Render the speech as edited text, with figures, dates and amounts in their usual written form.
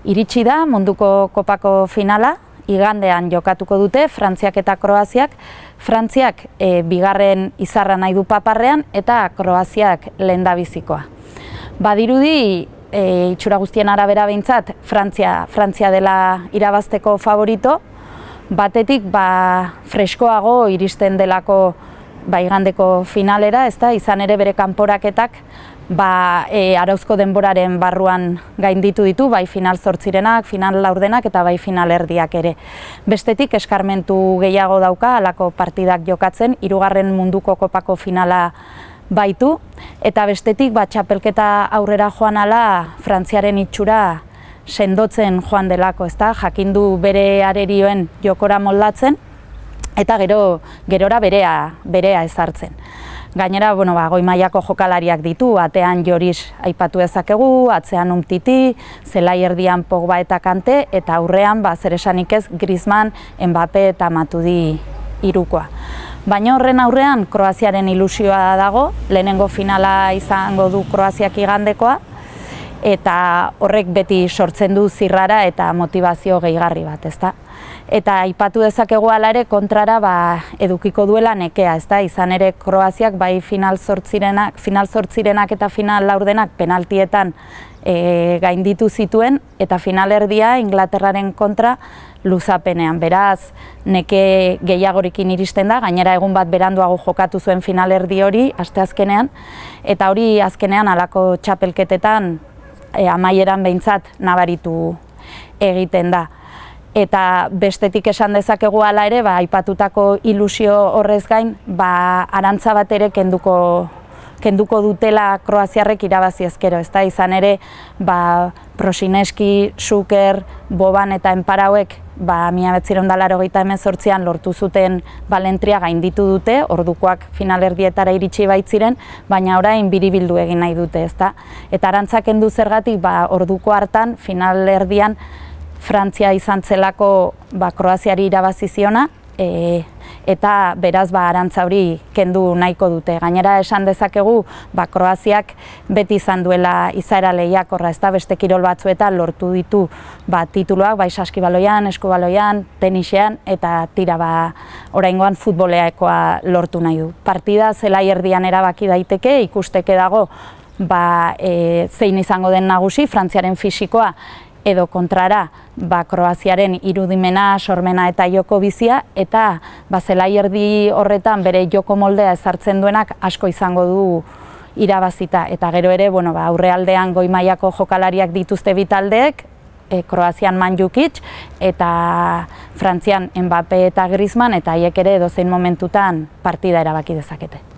Iritsi da munduko kopako finala, igandean jokatuko dute Frantziak eta Kroaziak. Frantziak bigarren izarra nahi du paparrean eta Kroaziak lehendabizikoa. Badirudi, itxura guztien arabera behintzat, Frantzia dela irabazteko favorito, batetik freskoago iristen delako igandeko finalera, izan ere bere kanporaketak arauzko denboraren barruan gainditu ditu, bai final zortzirenak, final laurdenak eta bai final erdiak ere. Bestetik eskarmentu gehiago dauka halako partidak jokatzen, hirugarren munduko kopako finala baitu, eta bestetik txapelketa aurrera joan ala Frantziaren itxura sendotzen joan delako, jakindu bere arerioen jokora moldatzen, eta gerora berea ezartzen. Gainera, goi mailako jokalariak ditu, atean Joris aipatu dezakegu, atzean Umtiti, zelai erdian Pogba eta Kante, eta aurrean, zer esanik ez, Griezmann, Mbappé eta Matuidi hirukoa. Baina horren aurrean, Kroaziaren ilusioa dago, lehenengo finala izango du Kroaziak igandekoa, eta horrek beti sortzen du zirrara eta motivazio gehigarri bat, ezta? Eta aipatu dezakegu hala ere kontrara edukiko duela nekea, ezta? Izan ere Kroaziak bai final zortzirenak eta final laurdenak penaltietan gainditu zituen, eta final erdia Inglaterraren kontra luzapenean. Beraz, neke gehiagorikin iristen da, gainera egun bat beranduago jokatu zuen final erdi hori, asteazkenean, eta hori azkenean halako txapelketetan amaieran behintzat nabaritu egiten da. Eta bestetik esan dezakegu hala ere, aipatutako ilusio horrez gain, arantza bat ere kenduko dutela Kroaziarrek irabazi ezkero, ezta? Izan ere, Prosineski, Šuker, Boban eta Enparauek 1988an lortu zuten balentria gainditu dute, ordukoak finalerdietara iritsi baitziren, baina orain biribildu egin nahi dute, ezta? Eta arantza kendu zergatik, orduko hartan, finalerdian Frantzia izan zelako Kroaziari irabazi ziona, eta beraz arantza hori kendu nahiko dute. Gainera esan dezakegu Kroaziak beti izan duela izaera lehiakorra, ezta? Beste kirol batzuetan lortu ditu tituluak, bai saskibaloian, eskubaloian, tenisean, eta tira oraingoan futboleakoa lortu nahi du. Partida zelai erdian erabaki daiteke, ikusteke dago zein izango den nagusi, Frantziaren fisikoa, edo kontrara Kroaziaren irudimena, sormena eta joko bizia, eta zelai erdi horretan bere joko moldea ezartzen duenak asko izango du irabazita. Eta gero ere, aurrealdean goi mailako jokalariak dituzte bi taldeek, Kroazian Mandžukić eta Frantzian Mbappé eta Griezmann, eta haiek ere edozein momentutan partida erabaki dezakete.